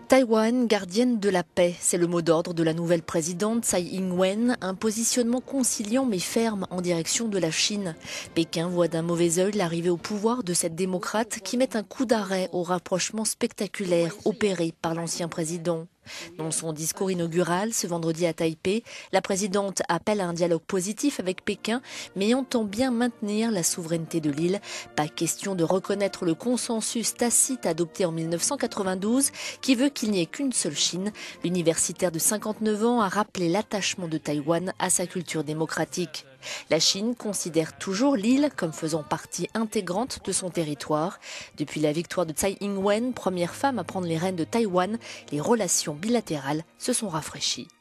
Taïwan, gardienne de la paix, c'est le mot d'ordre de la nouvelle présidente Tsai Ing-wen, un positionnement conciliant mais ferme en direction de la Chine. Pékin voit d'un mauvais œil l'arrivée au pouvoir de cette démocrate qui met un coup d'arrêt au rapprochement spectaculaire opéré par l'ancien président. Dans son discours inaugural ce vendredi à Taipei, la présidente appelle à un dialogue positif avec Pékin, mais entend bien maintenir la souveraineté de l'île. Pas question de reconnaître le consensus tacite adopté en 1992 qui veut qu'il n'y ait qu'une seule Chine. L'universitaire de 59 ans a rappelé l'attachement de Taïwan à sa culture démocratique. La Chine considère toujours l'île comme faisant partie intégrante de son territoire. Depuis la victoire de Tsai Ing-wen, première femme à prendre les rênes de Taïwan, les relations bilatérales se sont rafraîchies.